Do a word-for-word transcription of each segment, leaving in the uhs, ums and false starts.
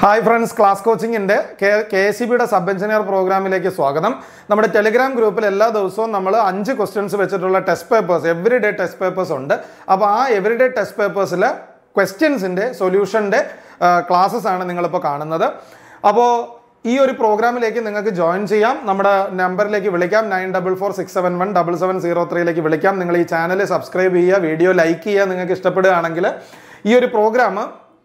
Hi friends, class coaching in K S E B sub engineer program ilekku swagatham. Nammade Telegram group il ella divasavum nammal five questions vechittulla test papers, everyday test papers undu. Appo aa everyday test papers ile questions inde solution inde classes aanu ningal ipo കാണുന്നത്. Appo ഈ ഒരു പ്രോഗ്രാമിലേക്ക് നിങ്ങൾക്ക് join ചെയ്യാം. നമ്മുടെ നമ്പറിലേക്ക് വിളിക്കാം nine four four six seven one seven seven zero three ലേക്ക് വിളിക്കാം. നിങ്ങൾ ഈ ചാനൽ സബ്സ്ക്രൈബ് ചെയ്യുക, വീഡിയോ ലൈക്ക് ചെയ്യുക. നിങ്ങൾക്ക് ഇഷ്ടപ്പെടുകയാണെങ്കിൽ ഈ ഒരു program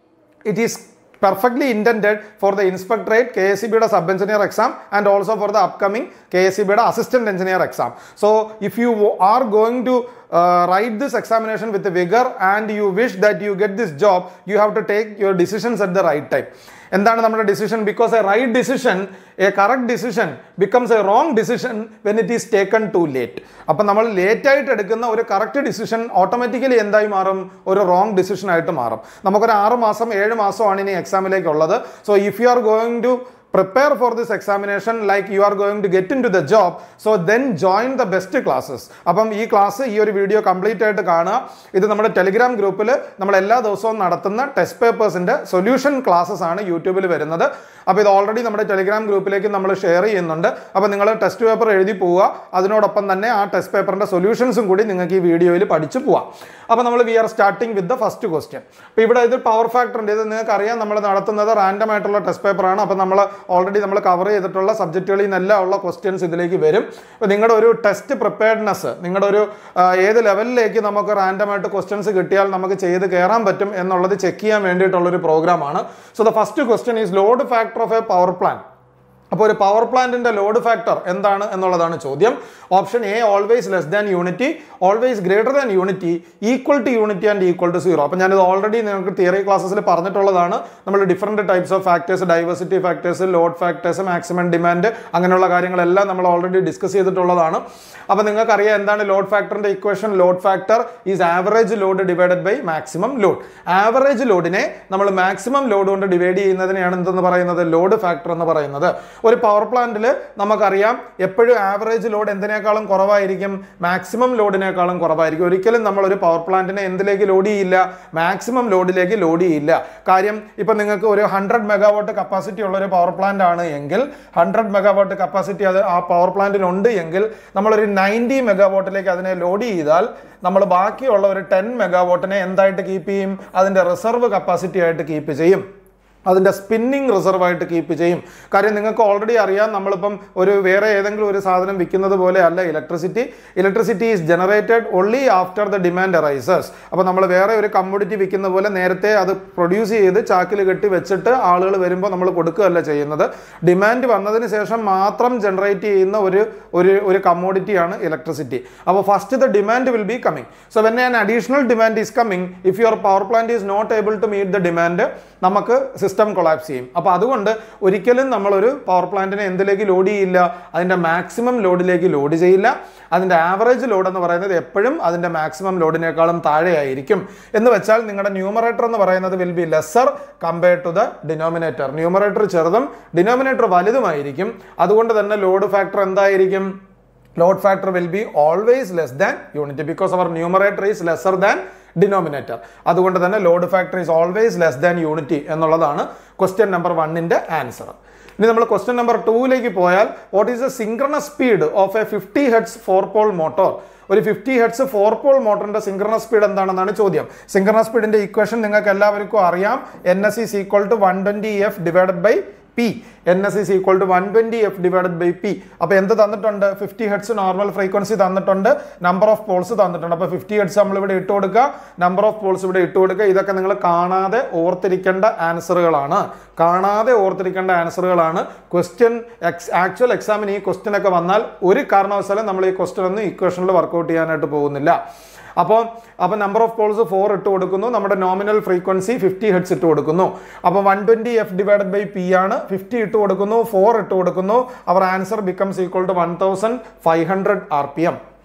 it is perfectly intended for the inspectorate K S E B sub engineer exam and also for the upcoming K S E B assistant engineer exam. So if you are going to uh, write this examination with vigor and you wish that you get this job, you have to take your decisions at the right time. എന്താണ് നമ്മുടെ decision? Because a right decision, a correct decision becomes a wrong decision when it is taken too late. അപ്പോൾ നമ്മൾ late ആയിട്ട് എടുക്കുന്ന ഒരു correct decision automatically എന്തായി മാറും? ഒരു റോങ് ഡിസിഷൻ ആയിട്ട് മാറും. നമുക്കൊരു ആറ് മാസം ഏഴ് മാസമാണ് ഇനി എക്സാമിലേക്ക് ഉള്ളത്. So if you are going to prepare for this examination like you are going to get into the job, so then join the best classes. അപ്പം ഈ ക്ലാസ് ഈ ഒരു വീഡിയോ കംപ്ലീറ്റ് ആയിട്ട് കാണുക. ഇത് നമ്മുടെ ടെലിഗ്രാം ഗ്രൂപ്പിൽ നമ്മൾ എല്ലാ ദിവസവും നടത്തുന്ന ടെസ്റ്റ് പേപ്പേഴ്സിന്റെ സൊല്യൂഷൻ ക്ലാസ്സസ് ആണ് യൂട്യൂബിൽ വരുന്നത്. അപ്പോൾ ഇത് ഓൾറെഡി നമ്മുടെ ടെലിഗ്രാം ഗ്രൂപ്പിലേക്ക് നമ്മൾ ഷെയർ ചെയ്യുന്നുണ്ട്. അപ്പോൾ നിങ്ങൾ ടെസ്റ്റ് പേപ്പർ എഴുതി പോവുക, അതിനോടൊപ്പം തന്നെ ആ ടെസ്റ്റ് പേപ്പറിന്റെ സൊല്യൂഷൻസും കൂടി നിങ്ങൾക്ക് ഈ വീഡിയോയിൽ പഠിച്ചു പോവാം. അപ്പോൾ നമ്മൾ we are starting with the first question. അപ്പോൾ ഇവിടെ ഇത് പവർ ഫാക്ടറിൻ്റെ ഇത് നിങ്ങൾക്ക് അറിയാം, നമ്മൾ നടത്തുന്നത് റാൻഡം ആയിട്ടുള്ള ടെസ്റ്റ് പേപ്പറാണ്. അപ്പോൾ നമ്മൾ ഓൾറെഡി നമ്മൾ കവർ ചെയ്തിട്ടുള്ള സബ്ജക്റ്റുകളിൽ നിന്നെല്ലാം ഉള്ള ക്വസ്റ്റ്യൻസ് ഇതിലേക്ക് വരും. അപ്പോൾ നിങ്ങളുടെ ഒരു ടെസ്റ്റ് പ്രിപ്പയർഡ്നെസ്, നിങ്ങളുടെ ഒരു ഏത് ലെവലിലേക്ക് നമുക്ക് റാൻഡമായിട്ട് ക്വസ്റ്റ്യൻസ് കിട്ടിയാൽ നമുക്ക് ചെയ്ത് കയറാൻ പറ്റും എന്നുള്ളത് ചെക്ക് ചെയ്യാൻ വേണ്ടിയിട്ടുള്ളൊരു പ്രോഗ്രാമാണ്. So the first question is load factor of a power plant. അപ്പോൾ ഒരു പവർ പ്ലാന്റിന്റെ ലോഡ് ഫാക്ടർ എന്താണ് എന്നുള്ളതാണ് ചോദ്യം. Option A always less than unity, always greater than unity, equal to unity and equal to zero. അപ്പോൾ ഞാനിത് already നിങ്ങൾക്ക് theory ക്ലാസ്സിൽ പറഞ്ഞിട്ടുള്ളതാണ്. നമ്മൾ different types of factors, diversity factors, load factors, maximum demand, അങ്ങനെയുള്ള കാര്യങ്ങളെല്ലാം നമ്മൾ ഓൾറെഡി ഡിസ്കസ് ചെയ്തിട്ടുള്ളതാണ്. അപ്പോൾ നിങ്ങൾക്കറിയാം എന്താണ് ലോഡ് ഫാക്ടറിന്റെ equation. Load factor is average load divided by maximum load. Average ലോഡിനെ നമ്മൾ മാക്സിമം ലോഡ് കൊണ്ട് ഡിവൈഡ് ചെയ്യുന്നതിനെയാണ് എന്തെന്ന് പറയുന്നത്? ലോഡ് ഫാക്ടർ എന്ന് പറയുന്നത്. ഒരു പവർ പ്ലാന്റിൽ നമുക്കറിയാം എപ്പോഴും ആവറേജ് ലോഡ് എന്തിനേക്കാളും കുറവായിരിക്കും? മാക്സിമം ലോഡിനേക്കാളും കുറവായിരിക്കും. ഒരിക്കലും നമ്മൾ ഒരു പവർ പ്ലാന്റിനെ എന്തിലേക്ക് ലോഡ് ചെയ്യില്ല? മാക്സിമം ലോഡിലേക്ക് ലോഡ് ചെയ്യില്ല. കാര്യം ഇപ്പൊ നിങ്ങൾക്ക് ഒരു ഹൺഡ്രഡ് മെഗാവാട്ട് കപ്പാസിറ്റി ഉള്ള ഒരു പവർ പ്ലാന്റ് ആണ് എങ്കിൽ, ഹൺഡ്രഡ് മെഗാവാട്ട് കപ്പാസിറ്റി അത് ആ പവർ പ്ലാന്റിനുണ്ട് എങ്കിൽ നമ്മളൊരു നയൻറ്റി മെഗാവാട്ടിലേക്ക് അതിനെ ലോഡ് ചെയ്താൽ നമ്മൾ ബാക്കിയുള്ള ഒരു ടെൻ മെഗാവാട്ടിനെ എന്തായിട്ട് കീപ്പ് ചെയ്യും? അതിന്റെ റിസർവ് കപ്പാസിറ്റി ആയിട്ട് കീപ്പ് ചെയ്യും, അതിൻ്റെ സ്പിന്നിങ് റിസർവ് ആയിട്ട് കീപ്പ് ചെയ്യും. കാര്യം നിങ്ങൾക്ക് ഓൾറെഡി അറിയാം, നമ്മളിപ്പം ഒരു വേറെ ഏതെങ്കിലും ഒരു സാധനം വിൽക്കുന്നത് പോലെ അല്ല electricity. Electricity is generated only after the demand arises. അപ്പോൾ നമ്മൾ വേറെ ഒരു കമ്മോഡിറ്റി വിൽക്കുന്ന പോലെ നേരത്തെ അത് പ്രൊഡ്യൂസ് ചെയ്ത് ചാക്കിൽ കെട്ടി വെച്ചിട്ട് ആളുകൾ വരുമ്പോൾ നമ്മൾ കൊടുക്കുകയല്ല ചെയ്യുന്നത്. ഡിമാൻഡ് വന്നതിന് ശേഷം മാത്രം ജനറേറ്റ് ചെയ്യുന്ന ഒരു ഒരു ഒരു കമ്മോഡിറ്റിയാണ് ഇലക്ട്രിസിറ്റി. അപ്പോൾ first the demand will be coming. So when an additional demand is coming, if your power plant is not able to meet the demand, നമുക്ക് സിസ്റ്റം കൊളാപ്സ് ചെയ്യും. അപ്പോൾ അതുകൊണ്ട് ഒരിക്കലും നമ്മളൊരു പവർ പ്ലാന്റിനെ എന്തിലേക്ക് ലോഡ് ചെയ്യില്ല? അതിൻ്റെ മാക്സിമം ലോഡിലേക്ക് ലോഡ് ചെയ്യില്ല. അതിൻ്റെ ആവറേജ് ലോഡ് എന്ന് പറയുന്നത് എപ്പോഴും അതിൻ്റെ മാക്സിമം ലോഡിനേക്കാളും താഴെയായിരിക്കും. എന്ന് വെച്ചാൽ നിങ്ങളുടെ ന്യൂമറേറ്റർ എന്ന് പറയുന്നത് will be lesser compared to the denominator. Numerator ചെറുതും ഡിനോമിനേറ്റർ വലുതുമായിരിക്കും. അതുകൊണ്ട് തന്നെ ലോഡ് ഫാക്ടർ എന്തായിരിക്കും? Load factor will be always less than unity because our numerator is lesser than denominator. അതുകൊണ്ട് തന്നെ load factor is always less than unity എന്നുള്ളതാണ് question number വണ്ണിന്റെ answer. ഇനി നമ്മൾ ക്വസ്റ്റ്യൻ നമ്പർ ടൂവിലേക്ക് പോയാൽ, what is the synchronous speed of a fifty hertz four pole motor? ഒരു fifty hertz four pole മോട്ടറിന്റെ സിങ്ക്രണസ് സ്പീഡ് എന്താണെന്നാണ് ചോദ്യം. സിങ്ക്രണസ് സ്പീഡിന്റെ ഇക്വേഷൻ നിങ്ങൾക്ക് എല്ലാവർക്കും അറിയാം. N S is equal to one twenty F divided by P. N S is equal to one twenty F divided by P. അപ്പോൾ എന്ത് തന്നിട്ടുണ്ട്? ഫിഫ്റ്റി ഹെർട്സ് നോർമൽ ഫ്രീക്വൻസി തന്നിട്ടുണ്ട്, നമ്പർ ഓഫ് പോൾസ് തന്നിട്ടുണ്ട്. അപ്പോൾ ഫിഫ്റ്റി ഹെർട്സ് നമ്മൾ ഇവിടെ ഇട്ട് കൊടുക്കുക, നമ്പർ ഓഫ് പോൾസ് ഇവിടെ ഇട്ട് കൊടുക്കുക. ഇതൊക്കെ നിങ്ങൾ കാണാതെ ഓർത്തിരിക്കേണ്ട ആൻസറുകളാണ്. കാണാതെ ഓർത്തിരിക്കേണ്ട ആൻസറുകളാണ്. ക്വസ്റ്റ്യൻ എക്സ് ആക്ച്വൽ എക്സാമിന് ഈ ക്വസ്റ്റ്യൻ ഒക്കെ വന്നാൽ ഒരു കാരണവശാലും നമ്മൾ ഈ ക്വസ്റ്റ്യൻ ഒന്നും ഇക്വേഷനിൽ വർക്ക്ഔട്ട് ചെയ്യാനായിട്ട് പോകുന്നില്ല. അപ്പോൾ അപ്പോൾ നമ്പർ ഓഫ് പോൾസ് ഫോർ ഇട്ട് കൊടുക്കുന്നു, നമ്മുടെ നോമിനൽ ഫ്രീക്വൻസി ഫിഫ്റ്റി ഹെർട്സ് ഇട്ട് കൊടുക്കുന്നു. അപ്പോൾ one twenty F divided by P ആണ്. ഫിഫ്റ്റി ഇട്ട് കൊടുക്കുന്നു, ഫോർ ഇട്ട് കൊടുക്കുന്നു. Our answer becomes equal to one thousand five hundred R P M.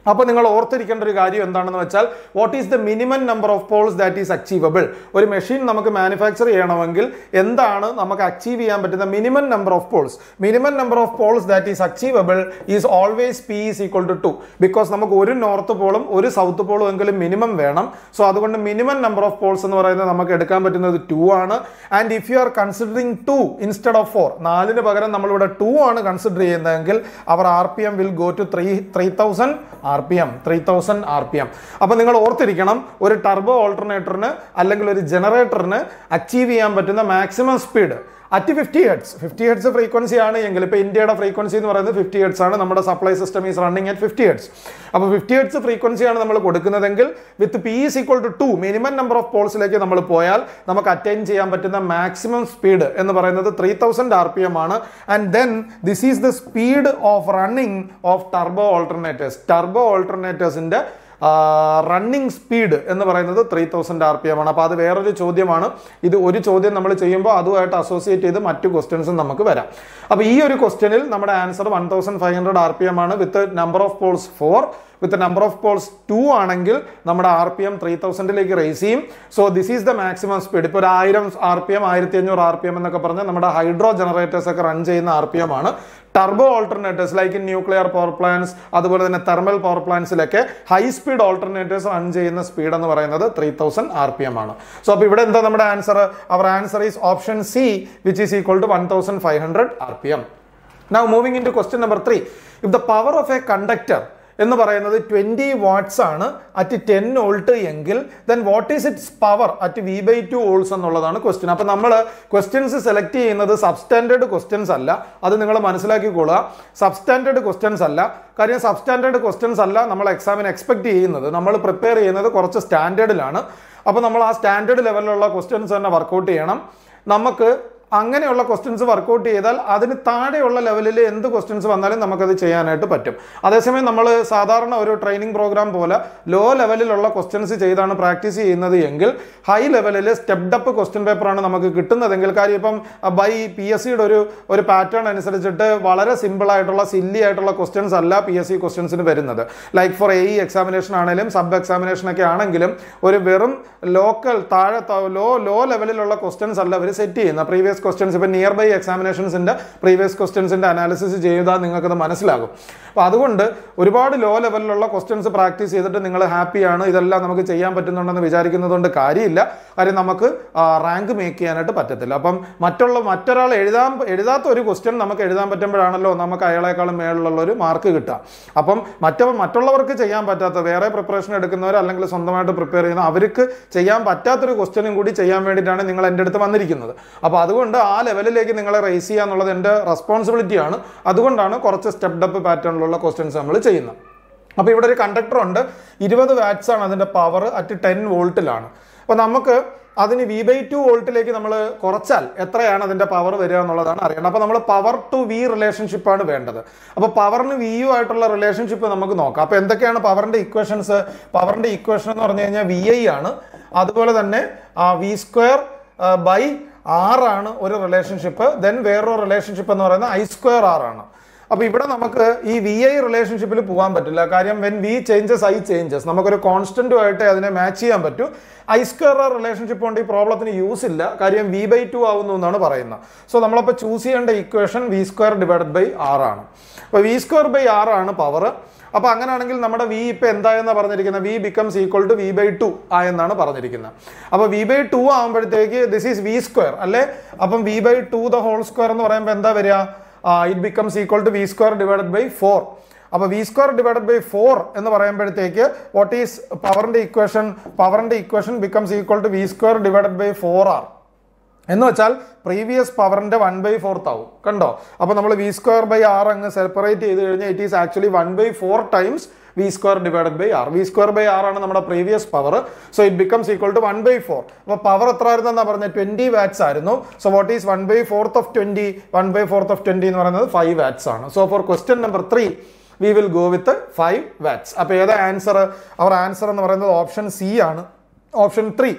അപ്പോൾ നിങ്ങൾ ഓർത്തിരിക്കേണ്ട ഒരു കാര്യം എന്താണെന്ന് വെച്ചാൽ what is the minimum number of poles that is achievable. ഒരു മെഷീൻ നമുക്ക് മാനുഫാക്ചർ ചെയ്യണമെങ്കിൽ എന്താണ് നമുക്ക് അച്ചീവ് ചെയ്യാൻ പറ്റുന്ന minimum number of poles. Minimum number of poles that is achievable is always P is equal to two. Because നമുക്ക് ഒരു north പോളും ഒരു സൗത്ത് പോളും എങ്കിലും മിനിമം വേണം. സോ അതുകൊണ്ട് മിനിമം നമ്പർ ഓഫ് പോൾസ് എന്ന് പറയുന്നത് നമുക്ക് എടുക്കാൻ പറ്റുന്നത് ടു ആണ്. And if you are considering two instead of four, നാലിന് പകരം നമ്മളിവിടെ ടു ആണ് കൺസിഡർ ചെയ്യുന്നതെങ്കിൽ our R P M will go to three three thousand R P M three thousand R P M. അപ്പൊ നിങ്ങൾ ഓർത്തിരിക്കണം, ഒരു ടർബോ ഓൾട്ടർനേറ്ററിന് അല്ലെങ്കിൽ ഒരു ജനറേറ്ററിന് അച്ചീവ് ചെയ്യാൻ പറ്റുന്ന maximum speed at fifty hertz fifty hertz frequency ആണ് എങ്കിൽ, ഇപ്പോൾ ഇന്ത്യയുടെ ഫ്രീക്വൻസി എന്ന് പറയുന്നത് ഫിഫ്റ്റി ഹെഡ്സ് ആണ്. നമ്മുടെ supply system is running at fifty hertz. അപ്പോൾ ഫിഫ്റ്റി ഹെഡ്സ് ഫ്രീക്വൻസിയാണ് നമ്മൾ കൊടുക്കുന്നതെങ്കിൽ with P is equal to two minimum number of പോൾസിലേക്ക് നമ്മൾ പോയാൽ നമുക്ക് അറ്റൈൻ ചെയ്യാൻ പറ്റുന്ന മാക്സിമം സ്പീഡ് എന്ന് പറയുന്നത് three thousand R P M ആണ്. And then this is the speed of running of turbo alternators. Turbo ഓൾട്ടർനേറ്റേഴ്സിന്റെ റണ്ണിങ് സ്പീഡ് എന്ന് പറയുന്നത് three thousand R P M ആണ്. അപ്പോൾ അത് വേറൊരു ചോദ്യമാണ്. ഇത് ഒരു ചോദ്യം നമ്മൾ ചെയ്യുമ്പോൾ അതുമായിട്ട് അസോസിയേറ്റ് ചെയ്ത് മറ്റു ക്വസ്റ്റ്യൻസും നമുക്ക് വരാം. അപ്പോൾ ഈ ഒരു ക്വസ്റ്റ്യനിൽ നമ്മുടെ answer one thousand five hundred R P M ആണ്. With number of poles four, with number of poles two ആണെങ്കിൽ നമ്മുടെ ആർ പി എം ത്രീ തൗസൻഡിലേക്ക് റേസ് ചെയ്യും. So this is the maximum speed. ഇപ്പോൾ ഒരു ആയിരം ആർ പി എം ആയിരത്തി അഞ്ഞൂറ് ആർ പി എം എന്നൊക്കെ പറഞ്ഞാൽ നമ്മുടെ ഹൈഡ്രോ ജനറേറ്റേഴ്സ് ഒക്കെ റൺ ചെയ്യുന്ന ആർ പി എം ആണ്. Turbo alternators like in nuclear power plants, അതുപോലെ തന്നെ തെർമൽ പവർ പ്ലാന്റ്സിലൊക്കെ ഹൈ സ്പീഡ് ഓൾട്ടർനേറ്റേഴ്സ് റൺ ചെയ്യുന്ന സ്പീഡ് എന്ന് പറയുന്നത് three thousand R P M ആണ്. സോ അപ്പോൾ ഇവിടെ എന്താ നമ്മുടെ answer? Our answer is option C, which is equal to one thousand five hundred R P M. Now moving into question number three. If the power of a conductor എന്ന് പറയുന്നത് twenty watts ആണ് at ten volt എങ്കിൽ then what is its power at V by two volts എന്നുള്ളതാണ് question. അപ്പൊ നമ്മൾ questions select ചെയ്യുന്നത് substandard questions അല്ല. അത് നിങ്ങൾ മനസ്സിലാക്കിക്കൊള്ളുക. സബ്സ്റ്റാൻഡേർഡ് ക്വസ്റ്റ്യൻസ് അല്ല. കാര്യം സബ്സ്റ്റാൻഡേർഡ് ക്വസ്റ്റ്യൻസ് അല്ല നമ്മൾ എക്സാമിന് എക്സ്പെക്ട് ചെയ്യുന്നത്. നമ്മൾ പ്രിപ്പയർ ചെയ്യുന്നത് കുറച്ച് സ്റ്റാൻഡേർഡിലാണ്. അപ്പോൾ നമ്മൾ ആ സ്റ്റാൻഡേർഡ് ലെവലിലുള്ള ക്വസ്റ്റ്യൻസ് തന്നെ വർക്കൗട്ട് ചെയ്യണം. നമുക്ക് അങ്ങനെയുള്ള ക്വസ്റ്റ്യൻസ് വർക്കൗട്ട് ചെയ്താൽ അതിന് താഴെയുള്ള ലെവലിൽ എന്ത് ക്വസ്റ്റ്യൻസ് വന്നാലും നമുക്കത് ചെയ്യാനായിട്ട് പറ്റും. അതേസമയം നമ്മൾ സാധാരണ ഒരു ട്രെയിനിങ് പ്രോഗ്രാം പോലെ ലോ ലെവലിലുള്ള ക്വസ്റ്റ്യൻസ് ചെയ്താണ് പ്രാക്ടീസ് ചെയ്യുന്നത് എങ്കിൽ ഹൈ ലെവലിൽ സ്റ്റെപ്ഡ് അപ്പ് ക്വസ്റ്റ്യൻ പേപ്പറാണ് നമുക്ക് കിട്ടുന്നതെങ്കിൽ, കാര്യം ഇപ്പം ബൈ പി എസ് സിയുടെ ഒരു ഒരു പാറ്റേൺ അനുസരിച്ചിട്ട് വളരെ സിമ്പിൾ ആയിട്ടുള്ള സില്ലി ആയിട്ടുള്ള ക്വസ്റ്റ്യൻസ് അല്ല പി എസ് സി ക്വസ്റ്റ്യൻസിന് വരുന്നത്. Like for A E examination ആണെങ്കിലും സബ് എക്സാമിനേഷൻ ഒക്കെ ആണെങ്കിലും ഒരു വെറും ലോക്കൽ താഴെ ലോ ലോ ലെവലിലുള്ള ക്വസ്റ്റ്യൻസ് അല്ല അവർ സെറ്റ് ചെയ്യുന്നത്. പ്രീവിയസ് ക്വസ്റ്റ്യൻസ് ഇപ്പം നിയർ ബൈ എക്സാമിനേഷൻസിന്റെ പ്രീവിയസ് ക്വസ്റ്റ്യൻസിന്റെ അനാലിസിസ് ചെയ്താൽ നിങ്ങൾക്കത് മനസ്സിലാകും. അപ്പോൾ അതുകൊണ്ട് ഒരുപാട് ലോ ലെവലിലുള്ള ക്വസ്റ്റ്യൻസ് പ്രാക്ടീസ് ചെയ്തിട്ട് നിങ്ങൾ ഹാപ്പിയാണ്, ഇതെല്ലാം നമുക്ക് ചെയ്യാൻ പറ്റുന്നുണ്ടെന്ന് വിചാരിക്കുന്നതുകൊണ്ട് കാര്യമില്ല. കാര്യം നമുക്ക് റാങ്ക് മേക്ക് ചെയ്യാനായിട്ട് പറ്റത്തില്ല. അപ്പം മറ്റുള്ള മറ്റൊരാൾ എഴുതാൻ എഴുതാത്ത ഒരു ക്വസ്റ്റ്യൻ നമുക്ക് എഴുതാൻ പറ്റുമ്പോഴാണല്ലോ നമുക്ക് അയാളെക്കാളും മേളിലുള്ള ഒരു മാർക്ക് കിട്ടുക. അപ്പം മറ്റ മറ്റുള്ളവർക്ക് ചെയ്യാൻ പറ്റാത്ത, വേറെ പ്രിപ്പറേഷൻ എടുക്കുന്നവർ അല്ലെങ്കിൽ സ്വന്തമായിട്ട് പ്രിപ്പയർ ചെയ്യുന്ന അവർക്ക് ചെയ്യാൻ പറ്റാത്തൊരു ക്വസ്റ്റ്യനും കൂടി ചെയ്യാൻ വേണ്ടിയിട്ടാണ് നിങ്ങൾ എൻ്റെ അടുത്ത് വന്നിരിക്കുന്നത്. അപ്പോൾ അതുകൊണ്ട് ആ ലെവലിലേക്ക് നിങ്ങളെ റേസ് ചെയ്യുക എന്നുള്ളത് എൻ്റെ റെസ്പോൺസിബിലിറ്റിയാണ്. അതുകൊണ്ടാണ് കുറച്ച് സ്റ്റെപ്ഡ് അപ്പ് പാറ്റേണിലുള്ള ക്വസ്റ്റ്യൻസ് നമ്മൾ ചെയ്യുന്നത്. അപ്പോൾ ഇവിടെ ഒരു കണ്ടക്ടർ ഉണ്ട്, ഇരുപത് വാട്ട്സ് ആണ് അതിൻ്റെ പവർ അറ്റ് ടെൻ വോൾട്ടിലാണ്. അപ്പോൾ നമുക്ക് അതിന് വി ബൈ ടു വോൾട്ടിലേക്ക് നമ്മൾ കുറച്ചാൽ എത്രയാണ് അതിൻ്റെ പവർ വരിക എന്നുള്ളതാണ് അറിയേണ്ടത്. അപ്പോൾ നമ്മൾ പവർ ടു വി റിലേഷൻഷിപ്പാണ് വേണ്ടത്. അപ്പോൾ പവറിന് വിയു ആയിട്ടുള്ള റിലേഷൻഷിപ്പ് നമുക്ക് നോക്കാം. അപ്പോൾ എന്തൊക്കെയാണ് പവറിൻ്റെ ഇക്വേഷൻസ്? പവറിൻ്റെ ഇക്വേഷൻ എന്ന് പറഞ്ഞു കഴിഞ്ഞാൽ വി ഐ ആണ്. അതുപോലെ തന്നെ വി സ്ക്വയർ ബൈ ആർ ആണ് ഒരു റിലേഷൻഷിപ്പ്. ദെൻ വേറൊരു റിലേഷൻഷിപ്പ് എന്ന് പറയുന്നത് ഐ സ്ക്വയർ ആർ ആണ്. അപ്പോൾ ഇവിടെ നമുക്ക് ഈ വി ഐ റിലേഷൻഷിപ്പിൽ പോകാൻ പറ്റില്ല. കാര്യം when V changes I changes, നമുക്കൊരു കോൺസ്റ്റന്റുമായിട്ട് അതിനെ മാച്ച് ചെയ്യാൻ പറ്റൂ. ഐ സ്ക്വയർ ആർ റിലേഷൻഷിപ്പ് കൊണ്ട് ഈ പ്രോബ്ലത്തിന് യൂസ് ഇല്ല. കാര്യം വി ബൈ ടു ആവുന്നു എന്നാണ് പറയുന്നത്. സോ നമ്മളപ്പോൾ ചൂസ് ചെയ്യേണ്ട equation V square divided by R ആണ്. അപ്പോൾ വി സ്ക്വയർ ബൈ ആർ ആണ് പവർ. അപ്പോൾ അങ്ങനെയാണെങ്കിൽ നമ്മുടെ വി ഇപ്പം എന്തായെന്നാണ് പറഞ്ഞിരിക്കുന്നത്? V becomes equal to V by two ആയെന്നാണ് പറഞ്ഞിരിക്കുന്നത്. അപ്പോൾ വി ബൈ ടു ആകുമ്പോഴത്തേക്ക് ദിസ് ഈസ് വി സ്ക്വയർ അല്ലേ? അപ്പം V by two the whole square എന്ന് പറയുമ്പോൾ എന്താ വരിക? It becomes equal to V square divided by four. അപ്പോൾ V square divided by four എന്ന് പറയുമ്പോഴത്തേക്ക് വാട്ട് ഈസ് പവറിന്റെ ഇക്വേഷൻ? പവറിന്റെ equation becomes equal to V square divided by four R എന്ന് വെച്ചാൽ പ്രീവിയസ് പവറിന്റെ വൺ ബൈ ഫോർത്ത് ആവും. കണ്ടോ? അപ്പോൾ നമ്മൾ വി സ്ക്വയർ ബൈ ആർ അങ്ങ് സെപ്പറേറ്റ് ചെയ്ത് കഴിഞ്ഞാൽ it is actually one by four times V square divided by R. V square by R ആണ് നമ്മുടെ previous power. So it becomes equal to one by four. അപ്പോൾ power എത്ര ആയിരുന്നു എന്നാ പറഞ്ഞത്? ട്വന്റി വാറ്റ്സ് ആയിരുന്നു. So what is one by fourth of twenty? One by fourth of twenty എന്ന് പറയുന്നത് ഫൈവ് വാറ്റ്സ് ആണ്. So for question number three we will go with five watts. അപ്പോൾ ഏതാ ആൻസർ? അവർ ആൻസർ എന്ന് പറയുന്നത് option C ആണ്. Option three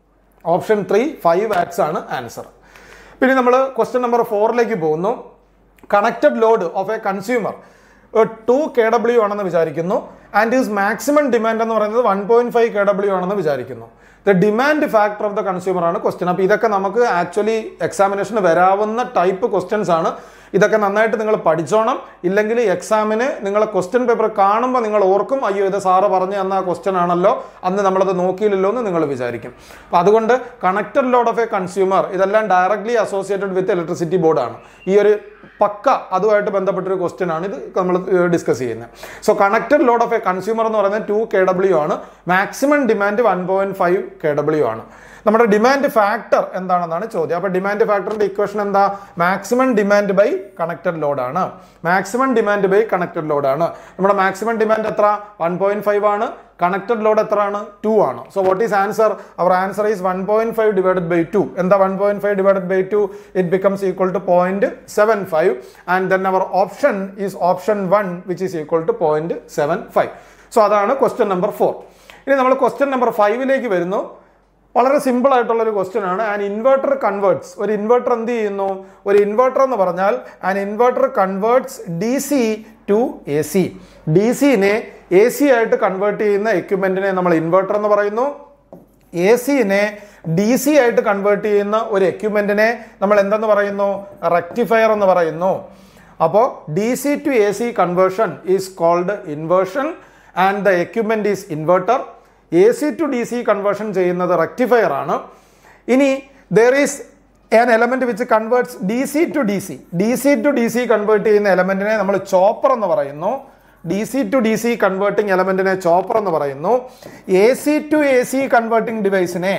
option three five watts ആണ് answer. പിന്നെ നമ്മൾ ക്വസ്റ്റ്യൻ നമ്പർ ഫോറിലേക്ക് പോകുന്നു. Connected load of a consumer two K W ആണെന്ന് വിചാരിക്കുന്നു. ആൻഡ് ഈസ് മാക്സിമം ഡിമാൻഡ് എന്ന് പറയുന്നത് one point five K W ആണെന്ന് വിചാരിക്കുന്നു. The demand factor of the consumer ആണ് ക്വസ്റ്റ്യൻ. അപ്പോൾ ഇതൊക്കെ നമുക്ക് ആക്ച്വലി എക്സാമിനേഷന് വരാവുന്ന ടൈപ്പ് ക്വസ്റ്റ്യൻസ് ആണ്. ഇതൊക്കെ നന്നായിട്ട് നിങ്ങൾ പഠിച്ചോണം. ഇല്ലെങ്കിൽ എക്സാമിന് നിങ്ങൾ ക്വസ്റ്റ്യൻ പേപ്പർ കാണുമ്പോൾ നിങ്ങൾ ഓർക്കും, അയ്യോ ഇത് സാറ് പറഞ്ഞു തന്ന ക്വസ്റ്റ്യൻ ആണല്ലോ, അന്ന് നമ്മളത് നോക്കിയില്ലല്ലോ എന്ന് നിങ്ങൾ വിചാരിക്കും. അപ്പോൾ അതുകൊണ്ട് connected load of a consumer ഇതെല്ലാം ഡയറക്ട്ലി അസോസിയേറ്റഡ് വിത്ത് ഇലക്ട്രിസിറ്റി ബോർഡാണ്. ഈ ഒരു പക്ക അതുമായിട്ട് ബന്ധപ്പെട്ടൊരു ക്വസ്റ്റ്യൻ ആണ് ഇത് നമ്മൾ ഡിസ്കസ് ചെയ്യുന്നത്. So connected load of a consumer എന്ന് പറയുന്നത് ടു കെ ഡബ്ല്യു ആണ്. Maximum demand one point five K W ആണ്. നമ്മുടെ ഡിമാൻഡ് ഫാക്ടർ എന്താണെന്നാണ് ചോദ്യം. അപ്പോൾ ഡിമാൻഡ് ഫാക്ടറിന്റെ ഇക്വേഷൻ എന്താ? Maximum demand by connected load ആണ്. Maximum demand by connected load ആണ്. നമ്മുടെ മാക്സിമം ഡിമാൻഡ് എത്ര? വൺ പോയിന്റ് ഫൈവ് ആണ്. കണക്റ്റഡ് ലോഡ് എത്ര ആണ്? ടു ആണ്. So what is answer? Our answer is one point five divided by two. എന്താ one point five divided by two? It becomes equal to point seven five and then our option is option one which is equal to point seven five. So അതാണ് question number four. ഇനി നമ്മൾ question number ഫൈവിലേക്ക് വരുന്നു. വളരെ simple ആയിട്ടുള്ള ഒരു question ആണ്. An inverter converts, ഒരു inverter എന്ത് ചെയ്യുന്നു? ഒരു ഇൻവെർട്ടർ എന്ന് പറഞ്ഞാൽ an inverter converts D C to A C. D സിനെ എ സി ആയിട്ട് കൺവേർട്ട് ചെയ്യുന്ന എക്യുപ്മെന്റിനെ നമ്മൾ ഇൻവെർട്ടർ എന്ന് പറയുന്നു. എ സിനെ ഡി സി ആയിട്ട് കൺവേർട്ട് ചെയ്യുന്ന ഒരു എക്യുപ്മെന്റിനെ നമ്മൾ എന്തെന്ന് പറയുന്നു? റെക്ടിഫയർ എന്ന് പറയുന്നു. അപ്പോൾ D C to A C conversion is called inversion and the equipment is inverter. A C to D C conversion ചെയ്യുന്നത് റെക്ടിഫയർ ആണ്. ഇനി there is an element which converts D C to D C. D C to D C convert ചെയ്യുന്ന എലമെന്റിനെ നമ്മൾ chopper എന്ന് പറയുന്നു. D C to D C converting എലമെന്റിനെ chopper എന്ന് പറയുന്നു. A C to A C converting ഡിവൈസിനെ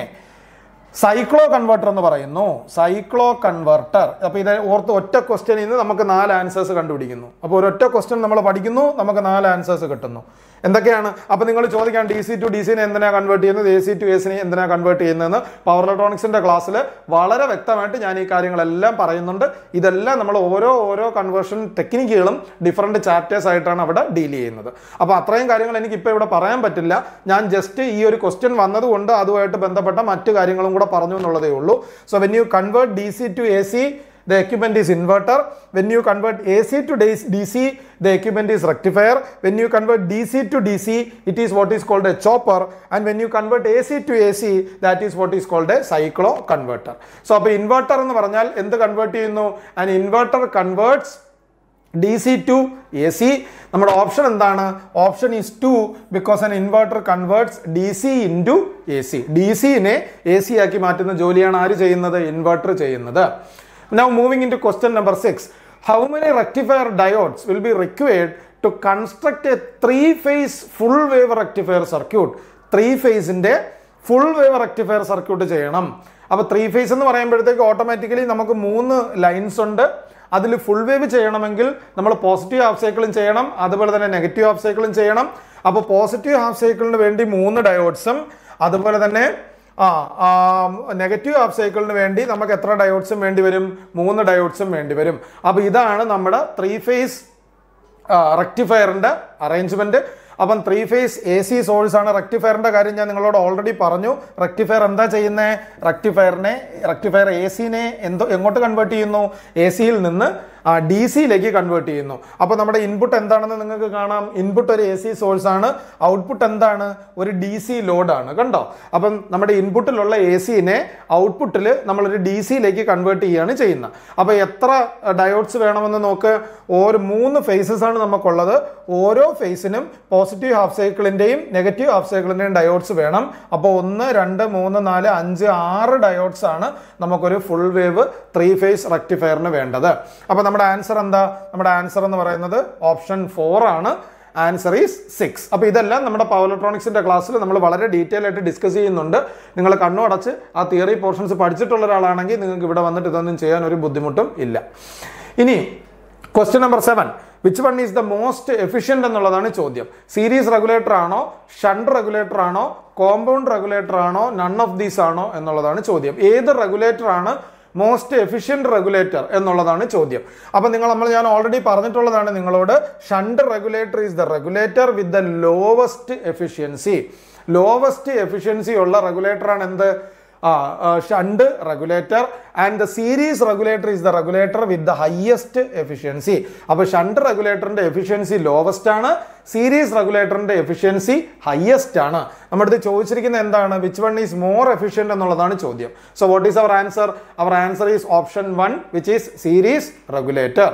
cyclo converter എന്ന് പറയുന്നു. Cycloconverter. അപ്പോൾ ഇത് ഓർത്ത് ഒറ്റ ക്വസ്റ്റ്യനിൽ നിന്ന് നമുക്ക് നാല് ആൻസേഴ്സ് കണ്ടുപിടിക്കുന്നു. അപ്പോൾ ഒരൊറ്റ ക്വസ്റ്റ്യൻ നമ്മൾ പഠിക്കുന്നു, നമുക്ക് നാല് ആൻസേഴ്സ് കിട്ടുന്നു. എന്തൊക്കെയാണ്? അപ്പോൾ നിങ്ങൾ ചോദിക്കാൻ ഡി സി ടു ഡി സിനെ എന്തിനാണ് കൺവേർട്ട് ചെയ്യുന്നത്, എ സി ടു എ സിനെ എന്തിനാണ് കൺവേർട്ട് ചെയ്യുന്നതെന്ന് പവർ ഇലക്ട്രോണിക്സിന്റെ ക്ലാസ്സിൽ വളരെ വ്യക്തമായിട്ട് ഞാൻ ഈ കാര്യങ്ങളെല്ലാം പറയുന്നുണ്ട്. ഇതെല്ലാം നമ്മൾ ഓരോ ഓരോ കൺവേർഷൻ ടെക്നിക്കുകളും ഡിഫറെൻറ്റ് ചാപ്റ്റേഴ്സ് ആയിട്ടാണ് അവിടെ ഡീൽ ചെയ്യുന്നത്. അപ്പോൾ അത്രയും കാര്യങ്ങൾ എനിക്ക് ഇപ്പോൾ ഇവിടെ പറയാൻ പറ്റില്ല. ഞാൻ ജസ്റ്റ് ഈ ഒരു ക്വസ്റ്റ്യൻ വന്നതുകൊണ്ട് അതുമായിട്ട് ബന്ധപ്പെട്ട മറ്റു കാര്യങ്ങളും കൂടെ പറഞ്ഞു എന്നുള്ളതേ ഉള്ളൂ. So when you convert D C to A C, the equipment is inverter. When you convert A C to D C, the equipment is rectifier. When you convert D C to D C, it is what is called a chopper. And when you convert A C to A C, that is what is called a cyclo converter. So, അപ്പോൾ inverter എന്ന് പറഞ്ഞാൽ എന്ത് convert ചെയ്യുന്നു? An inverter converts D C to A C. നമ്മുടെ option എന്താണ്? Option is two, because an inverter converts D C into A C. D C നെ A C ആക്കി മാറ്റുന്ന ജോലിയാണ് ആര് ചെയ്യുന്നത്? ഇൻവെർട്ടർ ചെയ്യുന്നത്. Now moving into question number six. How many rectifier diodes will be required to construct a three-phase full wave rectifier circuit? Three phase inde full wave rectifier circuit ചെയ്യണം. അപ്പോൾ three phase എന്ന് പറയുമ്പോഴത്തേക്ക് automatically നമുക്ക് മൂന്ന് lines ഉണ്ട്. അതിൽ full wave ചെയ്യണമെങ്കിൽ നമ്മൾ പോസിറ്റീവ് ഹാഫ് സൈക്കിളും ചെയ്യണം, അതുപോലെ തന്നെ നെഗറ്റീവ് ഹാഫ് സൈക്കിളും ചെയ്യണം. അപ്പോൾ പോസിറ്റീവ് ഹാഫ് സൈക്കിളിന് വേണ്ടി മൂന്ന് ഡയോഡ്സും അതുപോലെ തന്നെ ആ നെഗറ്റീവ് ഹാഫ് സൈക്കിളിന് വേണ്ടി നമുക്ക് എത്ര ഡയോഡ്സും വേണ്ടി വരും? മൂന്ന് ഡയോഡ്സും വേണ്ടി വരും. അപ്പോൾ ഇതാണ് നമ്മുടെ ത്രീ ഫേസ് റെക്ടിഫയറിൻ്റെ അറേഞ്ച്മെൻറ്റ്. അപ്പം three phase A C source ആണ്. റെക്ടിഫയറിൻ്റെ കാര്യം ഞാൻ നിങ്ങളോട് ഓൾറെഡി പറഞ്ഞു. റെക്ടിഫയർ എന്താ ചെയ്യുന്നത്? റെക്ടിഫയറിനെ റെക്ടിഫയർ എ സിനെ എന്തോ എങ്ങോട്ട് കൺവേർട്ട് ചെയ്യുന്നു? എ സിയിൽ നിന്ന് ഡി സിയിലേക്ക് കൺവേർട്ട് ചെയ്യുന്നു. അപ്പോൾ നമ്മുടെ ഇൻപുട്ട് എന്താണെന്ന് നിങ്ങൾക്ക് കാണാം. ഇൻപുട്ട് ഒരു എ സി സോഴ്സ് ആണ്. ഔട്ട്പുട്ട് എന്താണ്? ഒരു ഡി സി ലോഡാണ്. കണ്ടോ? അപ്പം നമ്മുടെ ഇൻപുട്ടിലുള്ള എ സിനെ ഔട്ട്പുട്ടിൽ നമ്മളൊരു ഡി സിയിലേക്ക് കൺവേർട്ട് ചെയ്യുകയാണ് ചെയ്യുന്നത്. അപ്പോൾ എത്ര ഡയോഡ്സ് വേണമെന്ന് നോക്ക്. ഓരോ മൂന്ന് ഫേസസ് ആണ് നമുക്കുള്ളത്. ഓരോ ഫേസിനും പോസിറ്റീവ് ഹാഫ് സൈക്കിളിൻ്റെയും നെഗറ്റീവ് ഹാഫ് സൈക്കിളിൻ്റെയും ഡയോഡ്സ് വേണം. അപ്പോൾ ഒന്ന് രണ്ട് മൂന്ന് നാല് അഞ്ച് ആറ് ഡയോഡ്സ് ആണ് നമുക്കൊരു ഫുൾ വേവ് ത്രീ ഫേസ് റെക്ടിഫയറിന് വേണ്ടത്. അപ്പോൾ നമ്മുടെ ആൻസർ എന്താ? നമ്മുടെ ആൻസർ എന്ന് പറയുന്നത് ഓപ്ഷൻ ഫോർ ആണ്. Answer is six. അപ്പോൾ ഇതെല്ലാം നമ്മുടെ പവർ ഇലക്ട്രോണിക്സിന്റെ ക്ലാസ്സിൽ നമ്മൾ വളരെ ഡീറ്റെയിൽ ആയിട്ട് ഡിസ്കസ് ചെയ്യുന്നുണ്ട്. നിങ്ങൾ കണ്ണു അടച്ച് ആ തിയറി പോർഷൻസ് പഠിച്ചിട്ടുള്ള ഒരാളാണെങ്കിൽ നിങ്ങൾക്ക് ഇവിടെ വന്നിട്ട് ഇതൊന്നും ചെയ്യാൻ ഒരു ബുദ്ധിമുട്ടും ഇല്ല. ഇനി question number seven. Which one is the most efficient എന്നുള്ളതാണ് ചോദ്യം. സീരീസ് റെഗുലേറ്റർ ആണോ, ഷണ്ട് റെഗുലേറ്റർ ആണോ, കോമ്പൗണ്ട് റെഗുലേറ്റർ ആണോ, നൺ ഓഫ് ദീസ് ആണോ എന്നുള്ളതാണ് ചോദ്യം. ഏത് റെഗുലേറ്റർ ആണ് മോസ്റ്റ് എഫിഷ്യന്റ് റെഗുലേറ്റർ എന്നുള്ളതാണ് ചോദ്യം. അപ്പം നിങ്ങൾ നമ്മൾ ഞാൻ ഓൾറെഡി പറഞ്ഞിട്ടുള്ളതാണ് നിങ്ങളോട്. Shunt regulator is the regulator with the lowest efficiency. Lowest efficiency ഉള്ള റെഗുലേറ്റർ ആണ് എന്ത്? uh, uh, shunt regulator, and the series regulator is the regulator with the highest efficiency. അപ്പോൾ ഷണ്ട് റെഗുലേറ്ററിന്റെ എഫിഷ്യൻസി ലോവസ്റ്റ് ആണ്, series റെഗുലേറ്ററിന്റെ efficiency highest ആണ്. നമ്മുടെ അടുത്ത് ചോദിച്ചിരിക്കുന്നത് എന്താണ്? Which one is more efficient എന്നുള്ളതാണ് ചോദ്യം. So what is our answer? Our answer is option one, which is series regulator.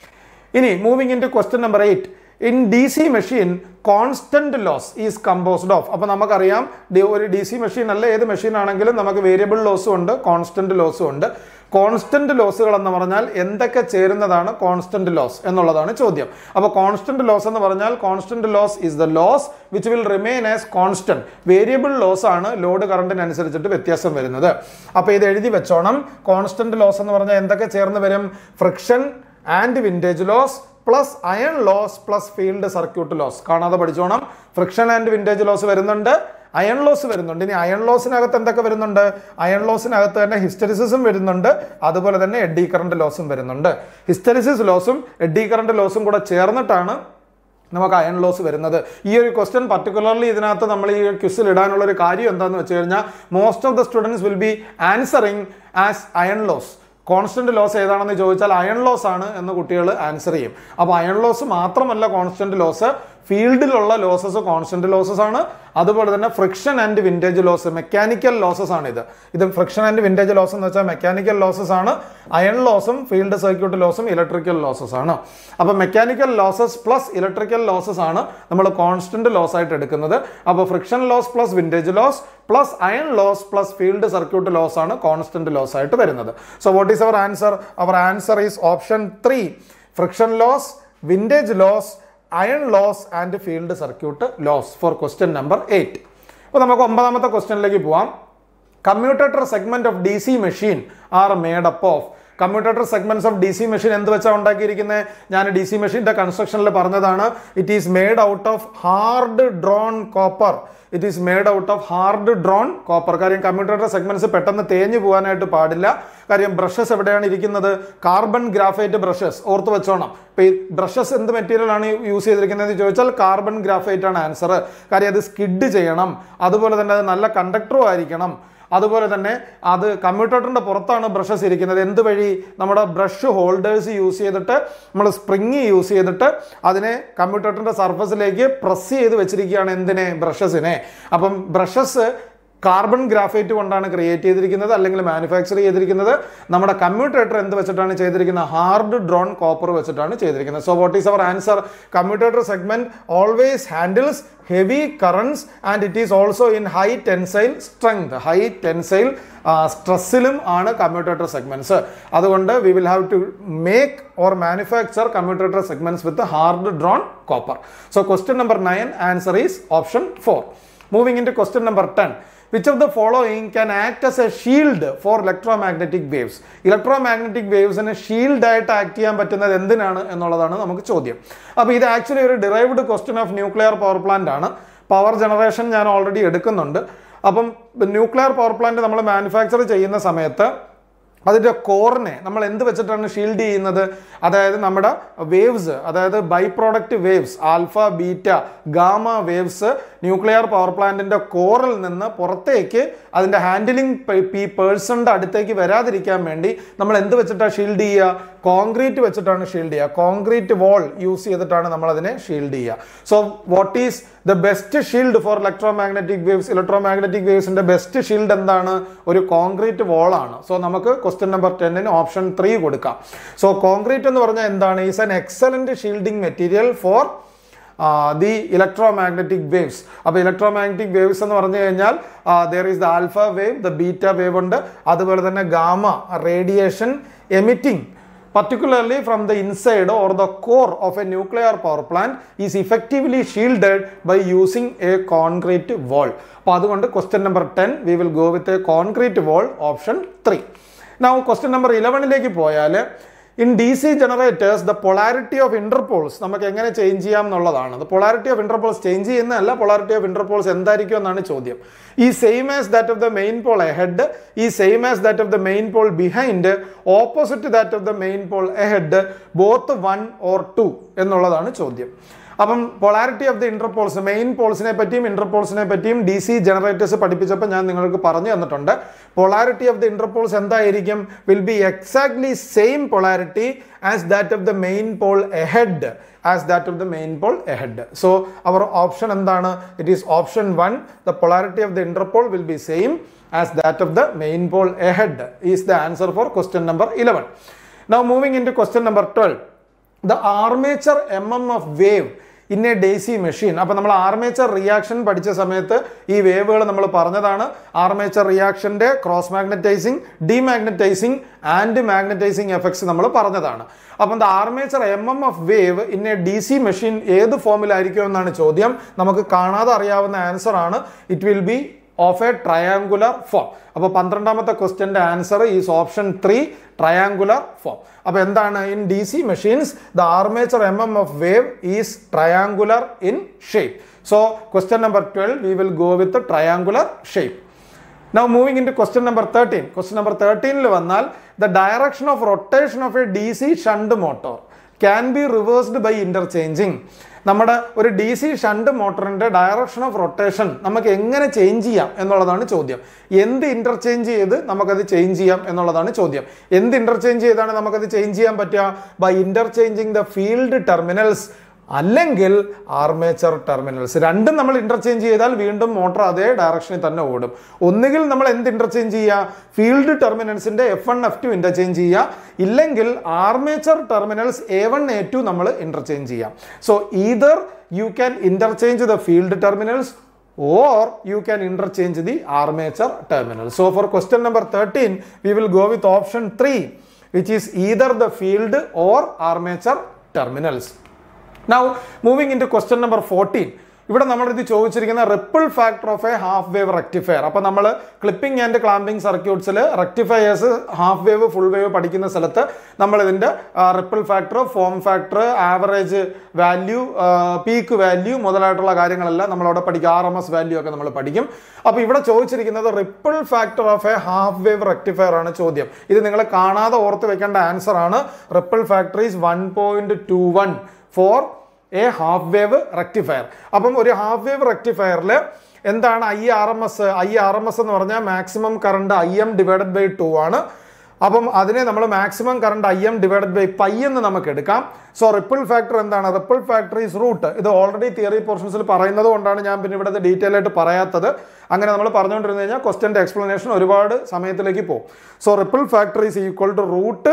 ഇനി moving into question number eight. In D C machine constant loss is composed of. അപ്പോൾ നമുക്കറിയാം ഒരു D C machine അല്ല, ഏത് machine ആണെങ്കിലും നമുക്ക് variable ലോസും ഉണ്ട്, constant ലോസും ഉണ്ട്. കോൺസ്റ്റന്റ് ലോസുകൾ എന്ന് പറഞ്ഞാൽ എന്തൊക്കെ ചേരുന്നതാണ് കോൺസ്റ്റന്റ് ലോസ് എന്നുള്ളതാണ് ചോദ്യം. അപ്പോൾ കോൺസ്റ്റന്റ് ലോസ് എന്ന് പറഞ്ഞാൽ constant loss is the loss which will remain as constant. Variable loss ആണ് ലോഡ് കറണ്ടിനനുസരിച്ചിട്ട് വ്യത്യാസം വരുന്നത്. അപ്പോൾ ഇത് എഴുതി വെച്ചോണം. കോൺസ്റ്റന്റ് ലോസ് എന്ന് പറഞ്ഞാൽ എന്തൊക്കെ ചേർന്ന് വരും? Friction and windage loss plus iron loss plus field circuit loss. കാണാതെ പഠിച്ചോണം. ഫ്രിക്ഷൻ ആൻഡ് വിൻറ്റേജ് ലോസ് വരുന്നുണ്ട്, അയൺ ലോസ് വരുന്നുണ്ട്. ഇനി അയൺ ലോസിനകത്ത് എന്തൊക്കെ വരുന്നുണ്ട്? അയൺ ലോസിനകത്ത് തന്നെ ഹിസ്റ്ററിസിസും വരുന്നുണ്ട്, അതുപോലെ തന്നെ എഡ്ഡി കറണ്ട് ലോസും വരുന്നുണ്ട്. ഹിസ്റ്ററിസിസ് ലോസും എഡ്ഡി കറണ്ട് ലോസും കൂടെ ചേർന്നിട്ടാണ് നമുക്ക് അയൺ ലോസ് വരുന്നത്. ഈ ഒരു ക്വസ്റ്റ്യൻ പർട്ടിക്കുലർലി ഇതിനകത്ത് നമ്മൾ ഈ ക്വിസിൽ ഇടാനുള്ള ഒരു കാര്യം എന്താണെന്ന് വെച്ച് കഴിഞ്ഞാൽ most of the students will be answering as iron loss. Constant loss ഏതാണെന്ന് ചോദിച്ചാൽ അയൺ ലോസ് ആണ് എന്ന് കുട്ടികൾ ആൻസർ ചെയ്യും. അപ്പോൾ അയൺ ലോസ് മാത്രമല്ല കോൺസ്റ്റന്റ് ലോസ്, ഫീൽഡിലുള്ള ലോസസ് കോൺസ്റ്റന്റ് ലോസസ് ആണ്. അതുപോലെ തന്നെ friction and windage loss mechanical losses ആണ്. ഇത് ഇത് ഫ്രിക്ഷൻ ആൻഡ് വിൻറ്റേജ് ലോസ് എന്ന് വെച്ചാൽ മെക്കാനിക്കൽ ലോസസ് ആണ്. അയൺ ലോസും ഫീൽഡ് സർക്യൂട്ട് ലോസും ഇലക്ട്രിക്കൽ ലോസസ് ആണ്. അപ്പോൾ mechanical losses plus electrical losses ആണ് നമ്മൾ കോൺസ്റ്റന്റ് ലോസ് ആയിട്ട് എടുക്കുന്നത്. അപ്പോൾ friction loss plus windage loss plus iron loss plus field circuit loss ആണ് കോൺസ്റ്റന്റ് ലോസ് ആയിട്ട് വരുന്നത്. So what is our answer? Our answer is option three, friction loss, windage loss, iron loss and field circuit loss for question number eight. അപ്പോൾ നമുക്ക് ഒമ്പതാമത്തെ ക്വസ്റ്റ്യനിലേക്ക് പോവാം. Commutator segment of D C machine are made up of. Commutator segments of D C machine എന്ത് വെച്ചാൽ ഉണ്ടാക്കിയിരിക്കുന്നത്? ഞാൻ D C മെഷീന്റെ കൺസ്ട്രക്ഷനിൽ പറഞ്ഞതാണ്. It is made out of hard drawn copper. It is made out of hard drawn copper. കാര്യം commutator segments പെട്ടെന്ന് തേഞ്ഞു പോകാനായിട്ട് പാടില്ല. കാര്യം ബ്രഷസ് എവിടെയാണ് ഇരിക്കുന്നത്? Carbon graphite brushes. ഓർത്ത് വെച്ചോണം. ഇപ്പൊ ഈ ബ്രഷസ് എന്ത് മെറ്റീരിയൽ ആണ് യൂസ് ചെയ്തിരിക്കുന്നത് ചോദിച്ചാൽ കാർബൺ ഗ്രാഫൈറ്റ് ആണ് ആൻസർ. കാര്യം അത് സ്കിഡ് ചെയ്യണം, അതുപോലെ തന്നെ അത് നല്ല കണ്ടക്ടറും ആയിരിക്കണം. അതുപോലെ തന്നെ അത് കമ്മ്യൂട്ടേറ്ററിന്റെ പുറത്താണ് ബ്രഷസ് ഇരിക്കുന്നത്. എന്ത് വഴി? നമ്മുടെ ബ്രഷ് ഹോൾഡേഴ്സ് യൂസ് ചെയ്തിട്ട് നമ്മൾ സ്പ്രിങ് യൂസ് ചെയ്തിട്ട് അതിനെ കമ്മ്യൂട്ടേറ്ററിന്റെ സർഫസിലേക്ക് പ്രസ് ചെയ്ത് വെച്ചിരിക്കുകയാണ്. എന്തിനെ? ബ്രഷസിനെ. അപ്പം ബ്രഷസ് കാർബൺ ഗ്രാഫൈറ്റ് കൊണ്ടാണ് ക്രിയേറ്റ് ചെയ്തിരിക്കുന്നത് അല്ലെങ്കിൽ മാനുഫാക്ചർ ചെയ്തിരിക്കുന്നത്. നമ്മുടെ കമ്മ്യൂട്ടേറ്റർ എന്ത് വെച്ചിട്ടാണ് ചെയ്തിരിക്കുന്നത്? ഹാർഡ് ഡ്രോൺ കോപ്പർ വെച്ചിട്ടാണ് ചെയ്തിരിക്കുന്നത്. So what is our answer? Commutator segment always handles heavy currents and it is also in high tensile strength. High tensile സ്ട്രെസ്സിലും ആണ് കമ്മ്യൂട്ടേറ്റർ സെഗ്മെന്റ്സ്. അതുകൊണ്ട് we will have to make or manufacture commutator segments with hard drawn copper. So question number nine answer is option four. Moving into question number ten. Which of the following can act as a shield for electromagnetic waves? Electromagnetic wavesന് shield ആയിട്ട് act ചെയ്യാൻ പറ്റുന്നത് എന്തിനാണ് എന്നുള്ളതാണ് നമുക്ക് ചോദ്യം. അപ്പോൾ ഇത് ആക്ച്വലി ഒരു derived question of nuclear power plant ആണ്. പവർ ജനറേഷൻ ഞാൻ ഓൾറെഡി എടുക്കുന്നുണ്ട്. അപ്പം ന്യൂക്ലിയർ പവർ പ്ലാന്റ് നമ്മൾ മാനുഫാക്ചർ ചെയ്യുന്ന സമയത്ത് അതിൻ്റെ കോറിനെ നമ്മൾ എന്ത് വെച്ചിട്ടാണ് ഷീൽഡ് ചെയ്യുന്നത്? അതായത് നമ്മുടെ വേവ്സ്, അതായത് byproduct waves, alpha, beta, gamma waves nuclear power പ്ലാന്റിന്റെ കോറിൽ നിന്ന് പുറത്തേക്ക് അതിന്റെ ഹാൻഡിലിംഗ് ഈ പേഴ്സണിന്റെ അടുത്തേക്ക് വരാതിരിക്കാൻ വേണ്ടി നമ്മൾ എന്ത് വെച്ചിട്ടാണ് ഷീൽഡ് ചെയ്യുക? കോൺക്രീറ്റ് വെച്ചിട്ടാണ് ഷീൽഡ് ചെയ്യുക. കോൺക്രീറ്റ് വാൾ യൂസ് ചെയ്തിട്ടാണ് നമ്മൾ അതിനെ ഷീൽഡ് ചെയ്യുക. So what is the best shield for electromagnetic waves? Electromagnetic വേവ്സിന്റെ ബെസ്റ്റ് ഷീൽഡ് എന്താണ്? ഒരു കോൺക്രീറ്റ് വാൾ ആണ്. സോ നമുക്ക് ക്വസ്റ്റ്യൻ നമ്പർ ടെന്നിന് ഓപ്ഷൻ ത്രീ കൊടുക്കാം. സോ കോൺക്രീറ്റ് എന്ന് പറഞ്ഞാൽ എന്താണ്? Is an excellent shielding material for the electromagnetic waves. അപ്പോൾ ഇലക്ട്രോമാഗ്നറ്റിക് വേവ്സ് എന്ന് പറഞ്ഞു കഴിഞ്ഞാൽ there is the alpha wave, the beta wave ഉണ്ട്, അതുപോലെ തന്നെ gamma radiation emitting particularly from the inside or the core of a nuclear power plant is effectively shielded by using a concrete wall. അപ്പോൾ അതുകൊണ്ട് question number ten we will go with a concrete wall, option three. Now question number eleven-ലേക്ക് പോയാൽ in D C generators the polarity of interpoles നമുക്ക് എങ്ങനെ change ചെയ്യാം എന്നുള്ളതാണ്. The polarity of interpoles change ചെയ്യുന്നതല്ല, polarity of interpoles എന്തായിരിക്കും എന്നാണ് ചോദ്യം. ഈ same as that of the main pole ahead, ഈ same as that of the main pole behind, opposite that of the main pole ahead, both one or two എന്നുള്ളതാണ് ചോദ്യം. അപ്പം polarity of the interpoles, main പോൾസിനെ പറ്റിയും ഇന്റർപോൾസിനെ പറ്റിയും D C generators പഠിപ്പിച്ചപ്പോൾ ഞാൻ നിങ്ങൾക്ക് പറഞ്ഞു തന്നിട്ടുണ്ട്. പൊളാരിറ്റി ഓഫ് ദി ഇന്റർപോൾസ് എന്തായിരിക്കും? Will be exactly same polarity as that of the main pole ahead as that of the main pole ahead. So our option endana? It is option one. The polarity of the interpole will be same as that of the main pole ahead is the answer for question number eleven. Now moving into question number twelve. The armature mm of wave in a D C machine. അപ്പോൾ നമ്മൾ armature reaction പഠിച്ച സമയത്ത് ഈ വേവുകൾ നമ്മൾ പറഞ്ഞതാണ്. Armature റിയാക്ഷൻ്റെ cross magnetising, demagnetising and magnetising effects നമ്മൾ പറഞ്ഞതാണ്. അപ്പം the armature M M F wave in a D C machine ഏത് ഫോമിലായിരിക്കും എന്നാണ് ചോദ്യം. നമുക്ക് കാണാതെ അറിയാവുന്ന ആൻസർ ആണ്. It will be of a triangular form. അപ്പോൾ പന്ത്രണ്ടാമത്തെ ക്വസ്റ്റ്യൻ്റെ answer is option three, triangular form. അപ്പോൾ എന്താണ്? In D C machines the armature M M F wave is triangular in shape. So question number twelve we will go with triangular shape. Now moving into question number thirteen. Question number thirteen il vannal the direction of rotation of a D C shunt motor can be reversed by interchanging. നമ്മുടെ ഒരു D C shunt motor direction of rotation നമുക്ക് എങ്ങനെ change ചെയ്യാം എന്നുള്ളതാണ് ചോദ്യം. എന്ത് interchange ചെയ്ത് നമുക്കത് ചേഞ്ച് ചെയ്യാം എന്നുള്ളതാണ് ചോദ്യം. എന്ത് ഇന്റർചേഞ്ച് ചെയ്താണ് നമുക്കത് ചേഞ്ച് ചെയ്യാൻ പറ്റുക? By interchanging the field terminals അല്ലെങ്കിൽ ആർമേച്ചർ ടെർമിനൽസ്. രണ്ടും നമ്മൾ ഇന്റർചേഞ്ച് ചെയ്താൽ വീണ്ടും മോട്ടർ അതേ ഡയറക്ഷനിൽ തന്നെ ഓടും. ഒന്നുകിൽ നമ്മൾ എന്ത് ഇന്റർചേഞ്ച് ചെയ്യുക? ഫീൽഡ് ടെർമിനൽസിന്റെ F one F two interchange ചെയ്യുക, ഇല്ലെങ്കിൽ armature terminals A one A two നമ്മൾ ഇന്റർചേഞ്ച് ചെയ്യാം. So either you can interchange the field terminals or you can interchange the armature terminal. So for question number thirteen we will go with option three, which is either the field or armature terminals. Now moving into question number fourteen. ഇവിടെ നമ്മൾ ഇത് ചോദിച്ചിരിക്കുന്ന ripple factor of a half wave rectifier. അപ്പോൾ നമ്മൾ clipping and clamping സർക്യൂട്ട്സിൽ rectifiers half wave full wave പഠിക്കുന്ന സ്ഥലത്ത് നമ്മൾ ഇതിൻ്റെ ripple factor, form factor, average value, peak value മുതലായിട്ടുള്ള കാര്യങ്ങളെല്ലാം നമ്മളവിടെ പഠിക്കും. ആർ എം എസ് വാല്യൂ ഒക്കെ നമ്മൾ പഠിക്കും. അപ്പോൾ ഇവിടെ ചോദിച്ചിരിക്കുന്നത് ripple factor of a half wave rectifier ആണ് ചോദ്യം. ഇത് നിങ്ങൾ കാണാതെ ഓർത്ത് വെക്കേണ്ട ആൻസർ ആണ്. Ripple factor is one point two one for a half wave rectifier. അപ്പം ഒരു ഹാഫ് വേവ് റെക്ടിഫയറിൽ എന്താണ് I R M S? I R M S എന്ന് പറഞ്ഞാൽ maximum current I M divided by two ആണ്. അപ്പം അതിനെ നമ്മൾ maximum current I M divided by pi എന്ന് നമുക്ക് എടുക്കാം. സോ റിപ്പിൾ ഫാക്ടർ എന്താണ്? Ripple factor is root. ഇത് ഓൾറെഡി തിയറി പോർഷൻസിൽ പറയുന്നത് കൊണ്ടാണ് ഞാൻ പിന്നെ ഇവിടെ ഡീറ്റെയിൽ ആയിട്ട് പറയാത്തത്. അങ്ങനെ നമ്മൾ പറഞ്ഞുകൊണ്ടിരുന്നു കഴിഞ്ഞാൽ ക്വസ്റ്റ്യൻ്റെ എക്സ്പ്ലനേഷൻ ഒരുപാട് സമയത്തിലേക്ക് പോകും. So ripple factor is equal to root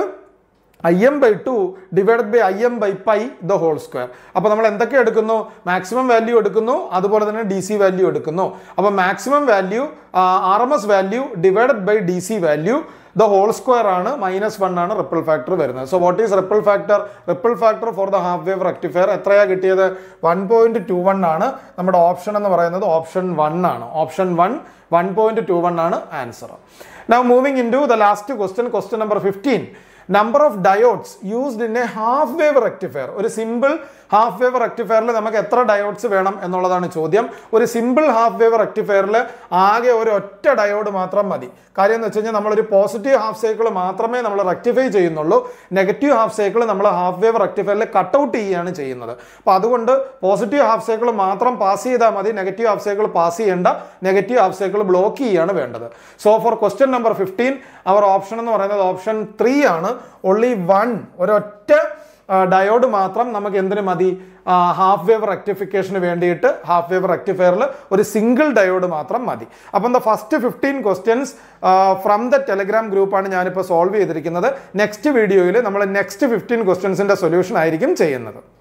I M by two divided by I M by pi the whole square. അപ്പോൾ നമ്മൾ എന്തൊക്കെ എടുക്കുന്നു? മാക്സിമം വാല്യൂ എടുക്കുന്നു, അതുപോലെ തന്നെ ഡി സി വാല്യൂ എടുക്കുന്നു. അപ്പോൾ maximum value R M S value divided by D C value the whole square ആണ്, മൈനസ് വൺ ആണ് റിപ്പിൾ ഫാക്ടർ വരുന്നത്. So what is ripple factor? Ripple factor for the half wave rectifier എത്രയാണ് കിട്ടിയത്? One point two one ആണ്. നമ്മുടെ option എന്ന് പറയുന്നത് option one ആണ്. Option one one point two one ആണ് answer. Now moving into the last question, question number fifteen. Number of diodes used in a half wave rectifier. ഒരു simple half wave റെക്ടിഫയറിൽ നമുക്ക് എത്ര diodes വേണം എന്നുള്ളതാണ് ചോദ്യം. ഒരു സിമ്പിൾ ഹാഫ് വേവ് റെക്ടിഫയറിൽ ആകെ ഒരു ഒറ്റ ഡയോഡ് മാത്രം മതി. കാര്യം എന്ന് വെച്ച് കഴിഞ്ഞാൽ നമ്മളൊരു പോസിറ്റീവ് ഹാഫ് സൈക്കിൾ മാത്രമേ നമ്മൾ റെക്ടിഫൈ ചെയ്യുന്നുള്ളൂ. നെഗറ്റീവ് ഹാഫ് സൈക്കിൾ നമ്മൾ ഹാഫ് വേവ് റെക്ടിഫയറിൽ കട്ട് ഔട്ട് ചെയ്യുകയാണ് ചെയ്യുന്നത്. അപ്പോൾ അതുകൊണ്ട് പോസിറ്റീവ് ഹാഫ് സൈക്കിൾ മാത്രം പാസ് ചെയ്താൽ മതി, നെഗറ്റീവ് ഹാഫ് സൈക്കിൾ പാസ് ചെയ്യേണ്ട. നെഗറ്റീവ് ഹാഫ് സൈക്കിൾ ബ്ലോക്ക് ചെയ്യുകയാണ് വേണ്ടത്. So for question number fifteen our option എന്ന് പറയുന്നത് ഓപ്ഷൻ ത്രീ ആണ്. ഓൺലി വൺ, ഒരൊറ്റ ഡയോഡ് മാത്രം നമുക്ക് എന്തിനു മതി? ഹാഫ് വേവ് റെക്ടിഫിക്കേഷന് വേണ്ടിയിട്ട് ഹാഫ് വേവ് റെക്ടിഫയറിൽ ഒരു സിംഗിൾ ഡയോഡ് മാത്രം മതി. അപ്പം the first fifteen questions from the Telegram ഗ്രൂപ്പാണ് ഞാനിപ്പോൾ സോൾവ് ചെയ്തിരിക്കുന്നത്. നെക്സ്റ്റ് വീഡിയോയിൽ നമ്മൾ നെക്സ്റ്റ് ഫിഫ്റ്റീൻ ക്വസ്റ്റ്യൻസിൻ്റെ സൊല്യൂഷൻ ആയിരിക്കും ചെയ്യുന്നത്.